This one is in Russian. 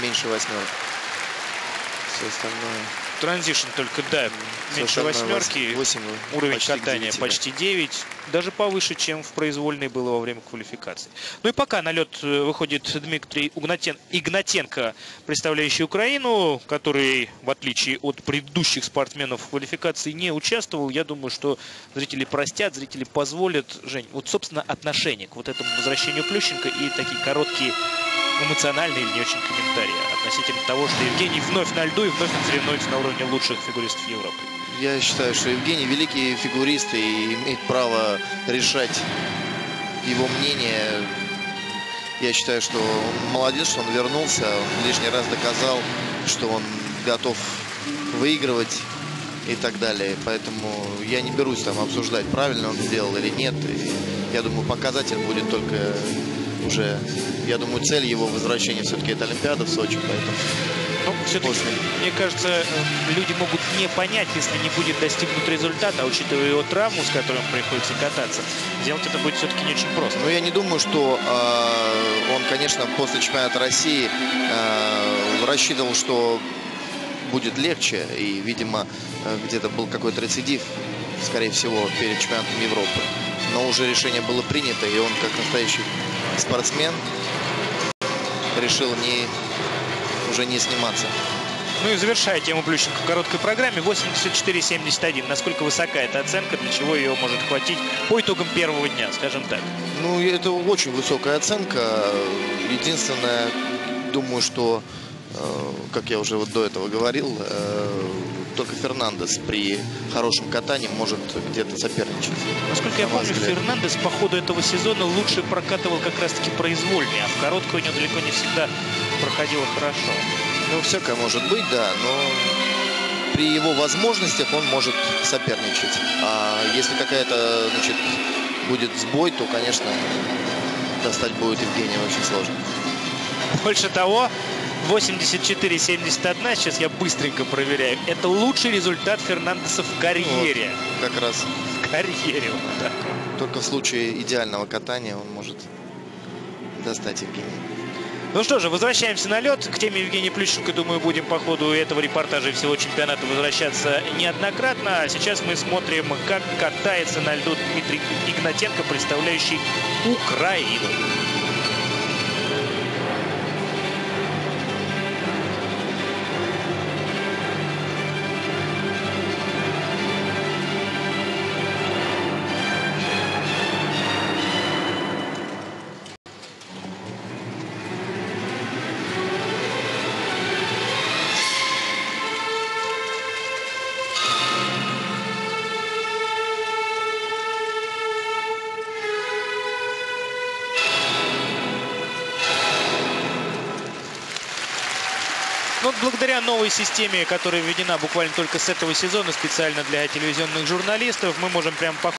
меньше восьмерки. Все остальное... Транзишн только, да, меньше восьмерки. 8, уровень почти катания 9, почти 9. Даже повыше, чем в произвольной было во время квалификации. Ну и пока на лед выходит Дмитрий Игнатенко, представляющий Украину, который, в отличие от предыдущих спортсменов в квалификации, не участвовал. Я думаю, что зрители простят, зрители позволят. Жень, вот, собственно, отношение к вот этому возвращению Плющенко и такие короткие эмоциональные или не очень комментарии относительно того, что Евгений вновь на льду и вновь он соревнуется на уровне лучших фигуристов Европы. Я считаю, что Евгений великий фигурист и имеет право решать его мнение. Я считаю, что он молодец, что он вернулся, он лишний раз доказал, что он готов выигрывать и так далее. Поэтому я не берусь там обсуждать, правильно он сделал или нет. И я думаю, показатель будет только уже... Я думаю, цель его возвращения все-таки это Олимпиада в Сочи, поэтому... Ну, все-таки, мне кажется, люди могут не понять, если не будет достигнут результат, а учитывая его травму, с которой приходится кататься, сделать это будет все-таки не очень просто. Но я не думаю, что он, конечно, после чемпионата России рассчитывал, что будет легче. И, видимо, где-то был какой-то рецидив, скорее всего, перед чемпионатом Европы. Но уже решение было принято, и он, как настоящий спортсмен, решил уже не сниматься. Ну и завершая тему Плющенко в короткой программе, 84-71. Насколько высока эта оценка, для чего ее может хватить по итогам первого дня, скажем так? Ну, это очень высокая оценка. Единственное, думаю, что, как я уже вот до этого говорил, только Фернандес при хорошем катании может где-то соперничать. Насколько я помню, Фернандес по ходу этого сезона лучше прокатывал как раз-таки произвольнее, а в короткую у него далеко не всегда проходило хорошо. Ну, всякое может быть, да, но при его возможностях он может соперничать. А если какая-то, значит, будет сбой, то, конечно, достать будет Евгения очень сложно. Больше того, 84-71, сейчас я быстренько проверяю, это лучший результат Фернандеса в карьере. Вот, как раз. В карьере вот так. Только в случае идеального катания он может достать Евгения. Ну что же, возвращаемся на лед. К теме Евгения Плющенко, думаю, будем по ходу этого репортажа и всего чемпионата возвращаться неоднократно. А сейчас мы смотрим, как катается на льду Дмитрий Игнатенко, представляющий Украину. Ну, благодаря новой системе, которая введена буквально только с этого сезона специально для телевизионных журналистов, мы можем прямо по